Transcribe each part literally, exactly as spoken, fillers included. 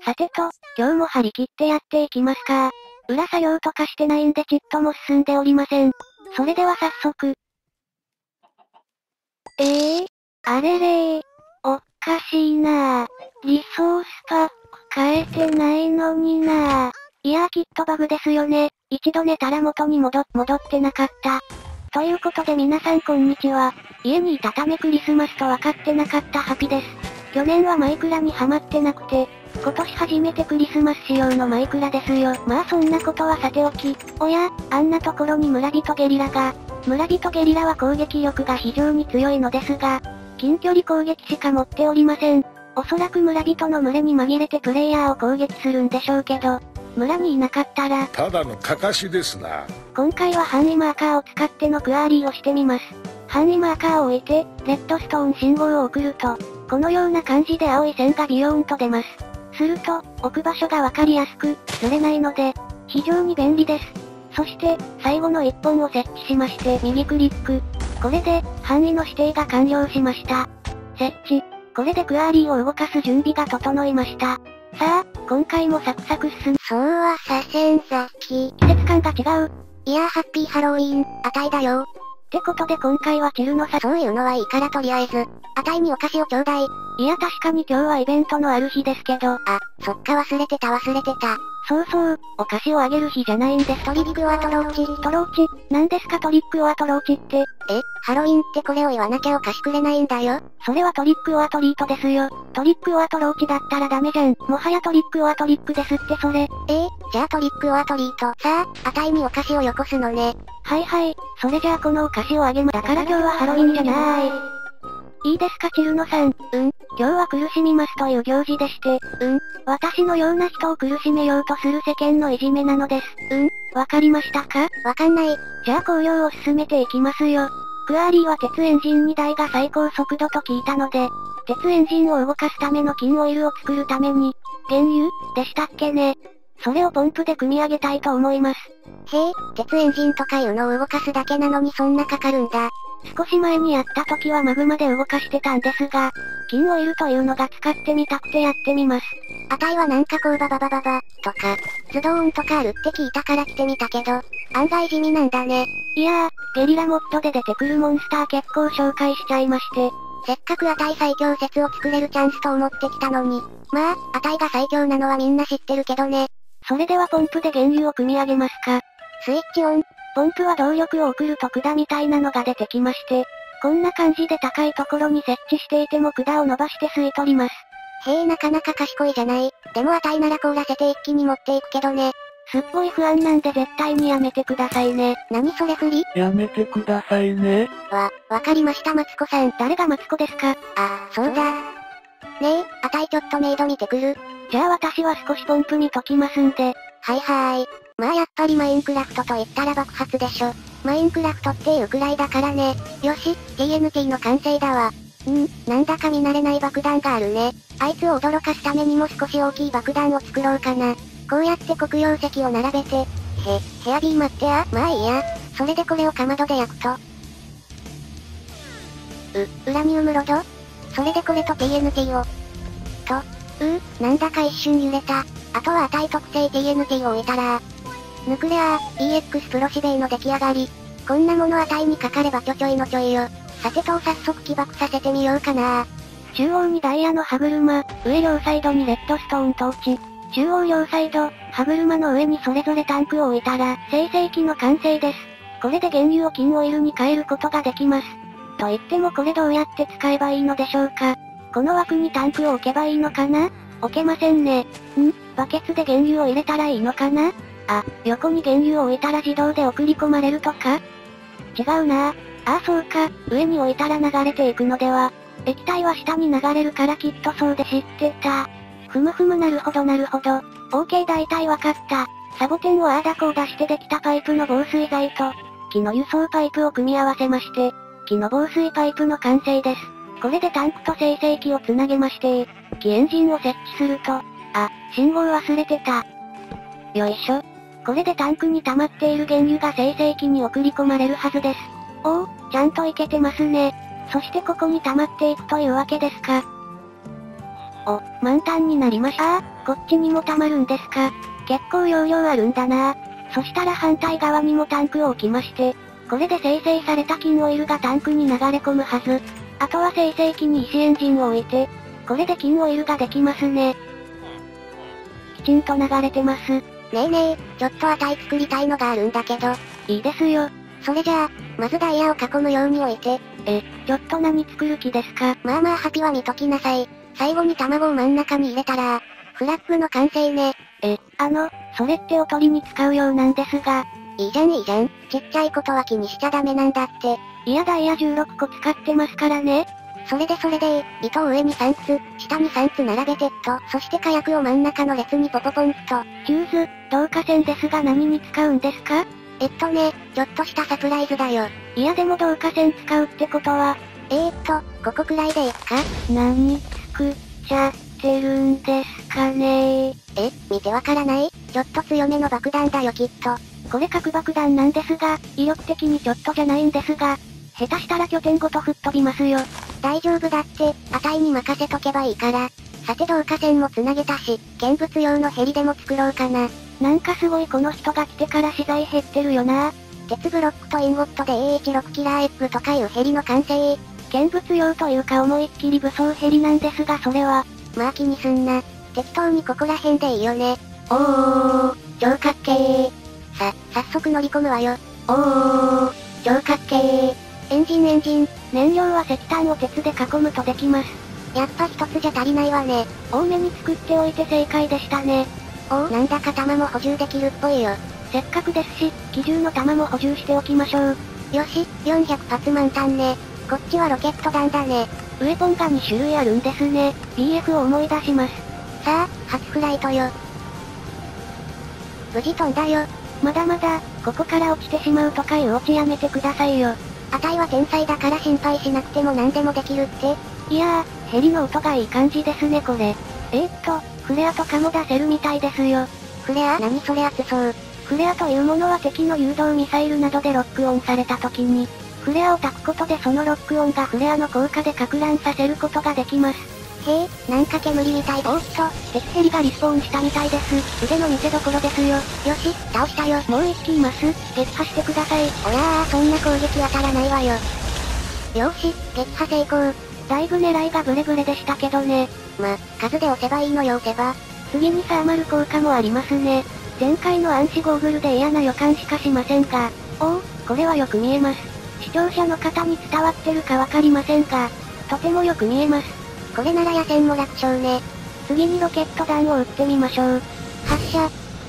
さてと、今日も張り切ってやっていきますか。裏作業とかしてないんでちっとも進んでおりません。それでは早速。ええー、あれれー。おっかしいなぁ。リソースパック変えてないのになぁ。いやーきっとバグですよね。一度寝たら元に戻、戻ってなかった。ということで皆さんこんにちは。家にいたためクリスマスと分かってなかったハピです。去年はマイクラにハマってなくて、今年初めてクリスマス仕様のマイクラですよ。まあそんなことはさておき、おや、あんなところに村人ゲリラが。村人ゲリラは攻撃力が非常に強いのですが、近距離攻撃しか持っておりません。おそらく村人の群れに紛れてプレイヤーを攻撃するんでしょうけど、村にいなかったら、 ただのカカシですな。 今回は範囲マーカーを使ってのクアーリーをしてみます。範囲マーカーを置いて、レッドストーン信号を送ると、このような感じで青い線がビヨーンと出ます。すると、置く場所がわかりやすく、ずれないので、非常に便利です。そして、最後のいっぽんを設置しまして、右クリック。これで、範囲の指定が完了しました。設置。これでクアーリーを動かす準備が整いました。さあ、今回もサクサク進ん。 そうはさせんさき。 季節感が違う。 いやーハッピーハロウィーン、あたいだよ。 ってことで今回はチルのさ。 そういうのはいいからとりあえず、あたいにお菓子をちょうだい。 いや確かに今日はイベントのある日ですけど。 あ、そっか忘れてた忘れてた。 そうそう、お菓子をあげる日じゃないんです。 トリックオアトローチ。 トローチ、何ですかトリックオアトローチって。 え、ハロウィンってこれを言わなきゃお菓子くれないんだよ。 それはトリックオアトリートですよ。トリックオアトローチだったらダメじゃん。もはやトリックオアトリックですってそれ。 えー、じゃあトリックオアトリート。さあ、あたいにお菓子をよこすのね。 はいはい、それじゃあこのお菓子をあげま。だから今日はハロウィンじゃない。いいですかチルノさん。 うん。 今日は苦しみますという行事でして、 うん。 私のような人を苦しめようとする世間のいじめなのです。 うん。 わかりましたか？ わかんない。 じゃあ紅葉を進めていきますよ。クアーリーは鉄エンジンにだいが最高速度と聞いたので、鉄エンジンを動かすための金オイルを作るために、原油でしたっけね。それをポンプで組み上げたいと思います。 へえ、鉄エンジンとかいうのを動かすだけなのにそんなかかるんだ。 少し前にやった時はマグマで動かしてたんですが、金オイルというのが使ってみたくてやってみます。 あたいはなんかこうバババババ、とか、ズドーンとかあるって聞いたから来てみたけど、案外地味なんだね。 いやー、ゲリラモッドで出てくるモンスター結構紹介しちゃいまして。 せっかくあたい最強説を作れるチャンスと思ってきたのに。まあ、あたいが最強なのはみんな知ってるけどね。 それではポンプで原油を組み上げますか。 スイッチオン。 ポンプは動力を送ると管みたいなのが出てきまして、こんな感じで高いところに設置していても管を伸ばして吸い取ります。 へえなかなか賢いじゃない。でもあたいなら凍らせて一気に持っていくけどね。 すっごい不安なんで絶対にやめてくださいね。 何それ振り？ やめてくださいね。 わ、わかりましたマツコさん。 誰がマツコですか？ あ、そうだ。ねえ、あたいちょっとメイド見てくる。 じゃあ私は少しポンプ見ときますんで。 はいはーい。まあやっぱりマインクラフトと言ったら爆発でしょ。マインクラフトっていうくらいだからね。よし、ティーエヌティー の完成だわ。うん、なんだか見慣れない爆弾があるね。あいつを驚かすためにも少し大きい爆弾を作ろうかな。こうやって黒曜石を並べて。へ、ヘアビー待ってや。まあいいや。それでこれをかまどで焼くと。う、ウラニウムロド？それでこれと ティーエヌティー を。と、うー、なんだか一瞬揺れた。あとは値特性 ティーエヌティー を置いたらヌクレアー、イーエックス プロシベイの出来上がり。こんなもの値にかかればちょちょいのちょいよ。さてと早速起爆させてみようかな。 中央にダイヤの歯車、上両サイドにレッドストーントーチ。中央両サイド、歯車の上にそれぞれタンクを置いたら、生成機の完成です。これで原油を金オイルに変えることができます。と言ってもこれどうやって使えばいいのでしょうか。この枠にタンクを置けばいいのかな？置けませんね。ん？バケツで原油を入れたらいいのかな？あ、横に原油を置いたら自動で送り込まれるとか？違うなぁ。ああそうか、上に置いたら流れていくのでは。液体は下に流れるからきっとそうで知ってた。ふむふむなるほどなるほど。OK 大体わかった。サボテンをああだこう出してできたパイプの防水剤と、木の輸送パイプを組み合わせまして、木の防水パイプの完成です。これでタンクと生成機をつなげまして、木エンジンを設置すると、あ、信号忘れてた。よいしょ。これでタンクに溜まっている原油が生成機に送り込まれるはずです。おお、ちゃんといけてますね。そしてここに溜まっていくというわけですか。 お、満タンになりました。あー、こっちにも溜まるんですか。結構容量あるんだな。そしたら反対側にもタンクを置きまして、これで生成された金オイルがタンクに流れ込むはず。あとは生成機に石エンジンを置いて、これで金オイルができますね。きちんと流れてます。ねえねえ、ちょっと値作りたいのがあるんだけど。 いいですよ。 それじゃあ、まずダイヤを囲むように置いて。 え、ちょっと何作る気ですか？ まあまあハピは見ときなさい。最後に卵を真ん中に入れたら、フラッグの完成ね。 え、あの、それっておとりに使うようなんですが。 いいじゃんいいじゃん。ちっちゃいことは気にしちゃダメなんだって。 いやダイヤじゅうろっこ使ってますからね。 それでそれで、糸を上にさんつ、下にさんつ並べてっと、そして火薬を真ん中の列にポポポンと。 ヒューズ、導火線ですが何に使うんですか？ えっとね、ちょっとしたサプライズだよ。 いやでも導火線使うってことは。 えーっと、ここくらいでいいか？ 何作っちゃってるんですかねえ、見てわからない？ちょっと強めの爆弾だよきっと。 これ核爆弾なんですが、威力的にちょっとじゃないんですが、下手したら拠点ごと吹っ飛びますよ。 大丈夫だって、値に任せとけばいいから。さて導火線も繋げたし、見物用のヘリでも作ろうかな。 なんかすごいこの人が来てから資材減ってるよな。 鉄ブロックとインゴットで エーいちろく キラーエッグとかいうヘリの完成。 見物用というか思いっきり武装ヘリなんですがそれは。 まあ気にすんな。適当にここら辺でいいよね。 おー、超かっけー。 さ、早速乗り込むわよ。 おー、超かっけー。 エンジンエンジン。 燃料は石炭を鉄で囲むとできます。 やっぱ一つじゃ足りないわね。 多めに作っておいて正解でしたね。 おお、なんだか弾も補充できるっぽいよ。 せっかくですし、機銃の弾も補充しておきましょう。 よし、よんひゃく発満タンね。こっちはロケット弾だね。 ウェポンがに種類あるんですね。ビーエフ を思い出します。 さあ、初フライトよ。無事飛んだよ。 まだまだ、ここから落ちてしまうとかいうオチやめてくださいよ。 あたいは天才だから心配しなくても何でもできるって。 いやー、ヘリの音がいい感じですねこれ。えー、っと、フレアとかも出せるみたいですよ。 フレア？何それ熱そう。 フレアというものは敵の誘導ミサイルなどでロックオンされた時に、フレアを焚くことでそのロックオンがフレアの効果で撹乱させることができます。 へえ、なんか煙みたい。 おーっと、敵ヘリがリスポーンしたみたいです。腕の見せ所ですよ。よし、倒したよ。 もう一機います。撃破してください。 おらー、そんな攻撃当たらないわよ。よーし、撃破成功。 だいぶ狙いがブレブレでしたけどね。 ま、数で押せばいいのよ押せば。 次にサーマル効果もありますね。前回の暗視ゴーグルで嫌な予感しかしませんが。おお、これはよく見えます。視聴者の方に伝わってるかわかりませんが、とてもよく見えます。 これなら野戦も楽勝ね。 次にロケット弾を撃ってみましょう。 発射。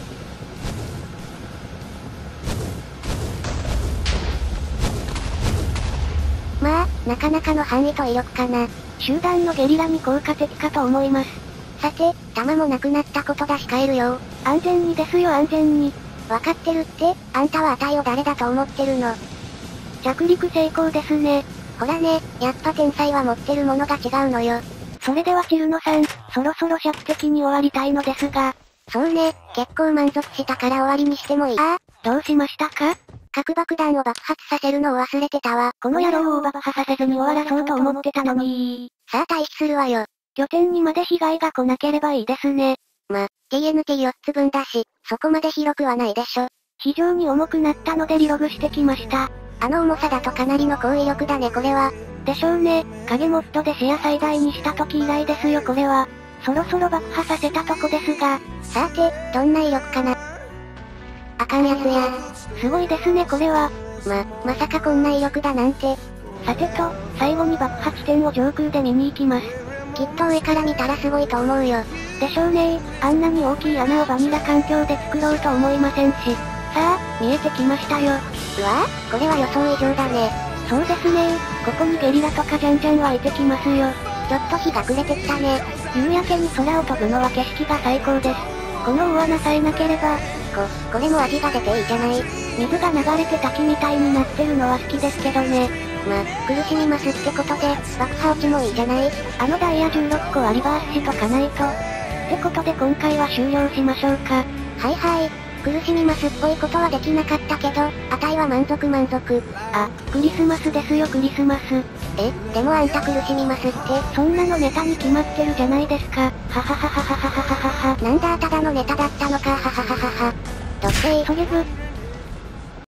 まあ、なかなかの範囲と威力かな。 集団のゲリラに効果的かと思います。 さて、弾もなくなったことだし帰るよ。 安全にですよ安全に。 わかってるって、あんたは値を誰だと思ってるの。 着陸成功ですね。 ほらね、やっぱ天才は持ってるものが違うのよ。 それではチルノさん、そろそろ尺的に終わりたいのですが。 そうね、結構満足したから終わりにしてもいい。 ああ、どうしましたか？ 核爆弾を爆発させるのを忘れてたわ。 この野郎を爆破させずに終わらそうと思ってたのに。 さあ退避するわよ。 拠点にまで被害が来なければいいですね。 ま、ティーエヌティーよっつぶんだし、そこまで広くはないでしょ。 非常に重くなったのでリログしてきました。 あの重さだとかなりの高威力だねこれは。 でしょうね。影モッドで視野最大にした時以来ですよこれは。そろそろ爆破させたとこですが。 さて、どんな威力かな。あかんやつや。 すごいですねこれは。 ま、まさかこんな威力だなんて。 さてと、最後に爆破地点を上空で見に行きます。 きっと上から見たらすごいと思うよ。 でしょうねー。あんなに大きい穴をバニラ環境で作ろうと思いませんし。さあ、見えてきましたよ。 うわぁ、これは予想以上だね。 そうですねー。ここにゲリラとかじゃんじゃん湧いてきますよ。 ちょっと日が暮れてきたね。 夕焼けに空を飛ぶのは景色が最高です。この大穴さえなければ。 こ、これも味が出ていいじゃない。 水が流れて滝みたいになってるのは好きですけどね。 ま、苦しみますってことで、爆破落ちもいいじゃない。 あのダイヤじゅうろっこはリバースしとかないと。ってことで今回は終了しましょうか。 はいはい。 苦しみますっぽいことはできなかったけど、あたいは満足満足。 あ、クリスマスですよクリスマス。 え、でもあんた苦しみますって。 そんなのネタに決まってるじゃないですか。はははははははははは。 なんだただのネタだったのかはははははは。どっせー。 そげぶ、